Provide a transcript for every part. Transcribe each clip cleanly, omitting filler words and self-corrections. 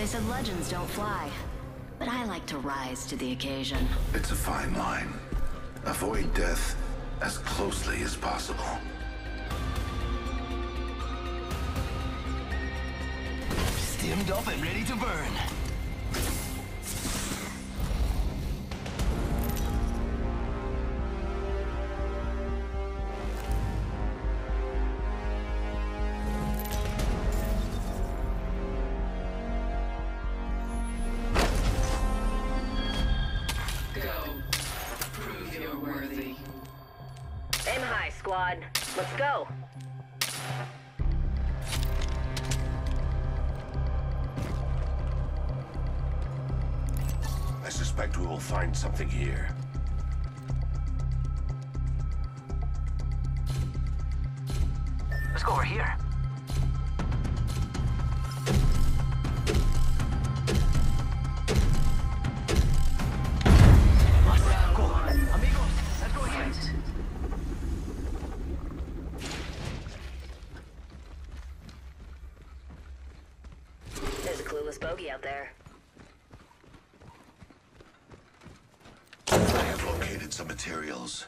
They said legends don't fly, but I like to rise to the occasion. It's a fine line. Avoid death as closely as possible. Stimmed up and ready to burn. Aim high, squad. Let's go. I suspect we will find something here. Let's go over here. There's a clueless bogey out there. I have located some materials.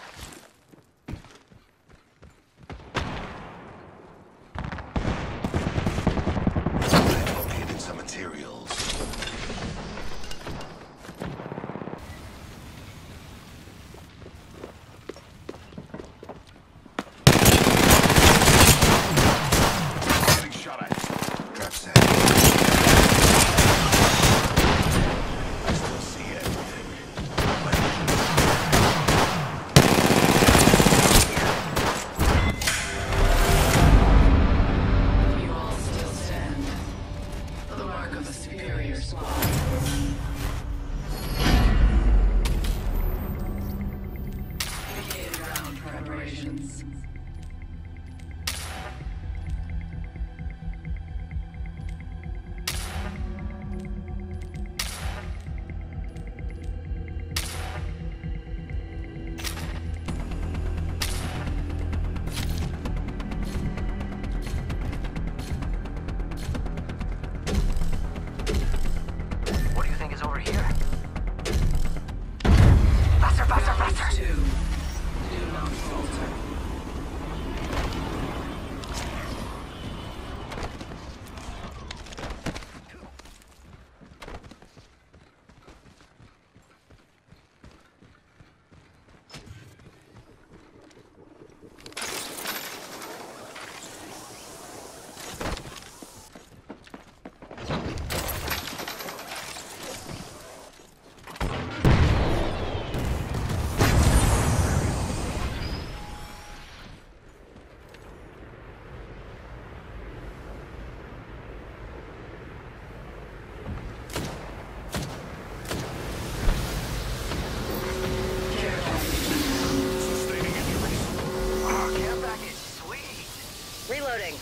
Reloading.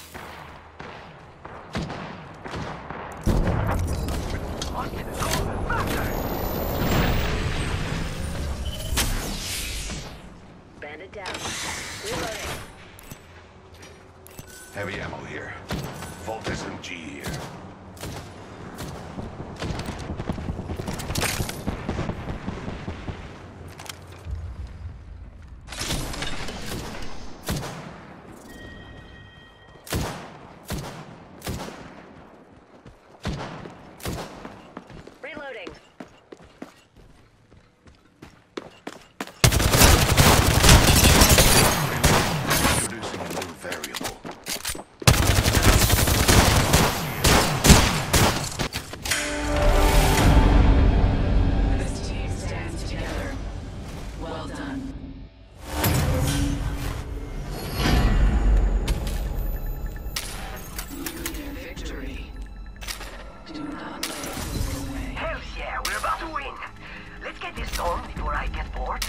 Bandit down. Reloading. Heavy ammo here. Volt SMG here. Reloading. Introducing a new variable. This team stands together. Well done. Union victory. Do not let it go away. Hell yeah, we're about to win. Let's get this done before I get bored.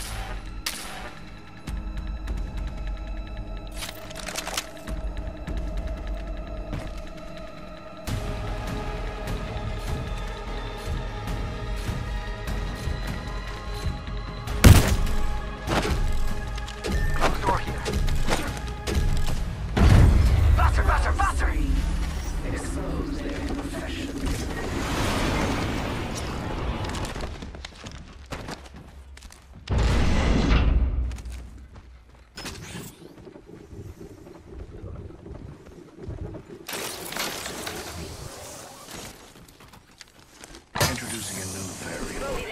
Close door here. Faster, faster, faster! Expose their imperfections. new variable. Bogey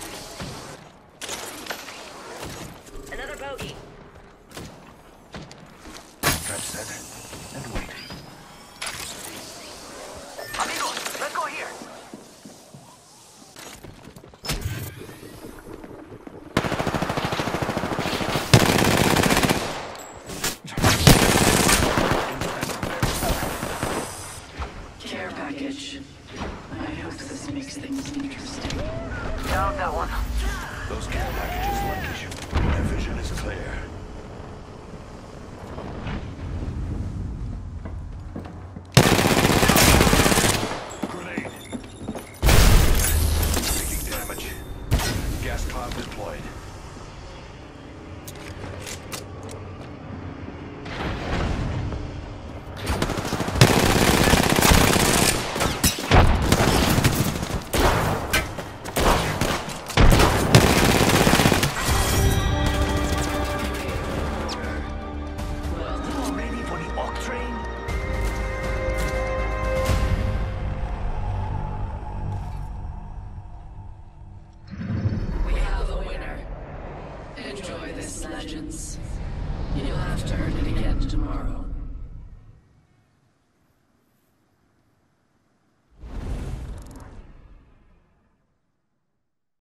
there. Another bogey. Trap set and waiting. Amigos, let's go here. Care package. I hope this makes things interesting. Down that one. Those care packages like issue. My vision is clear. Grenade. Taking damage. Gas cloud deployed. All ready for the Orc train? We have a winner. Enjoy this, Legends. You'll have to earn it again tomorrow.